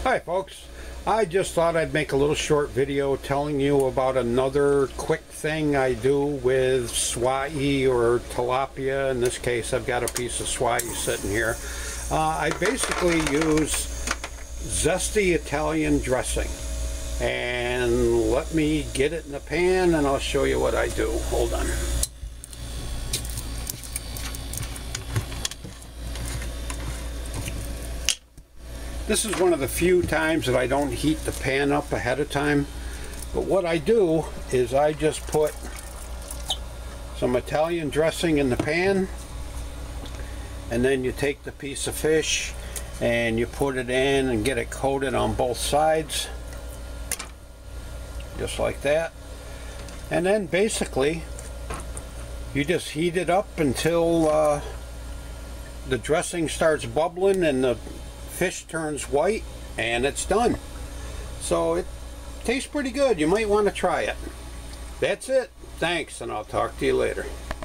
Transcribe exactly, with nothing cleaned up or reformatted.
Hi folks, I just thought I'd make a little short video telling you about another quick thing I do with swai or tilapia. In this case I've got a piece of swai sitting here. Uh, I basically use zesty Italian dressing, and let me get it in the pan and I'll show you what I do. Hold on. This is one of the few times that I don't heat the pan up ahead of time, but what I do is I just put some Italian dressing in the pan, and then you take the piece of fish and you put it in and get it coated on both sides just like that, and then basically you just heat it up until uh, the dressing starts bubbling and the fish turns white, and it's done. So it tastes pretty good. You might want to try it. That's it. Thanks, and I'll talk to you later.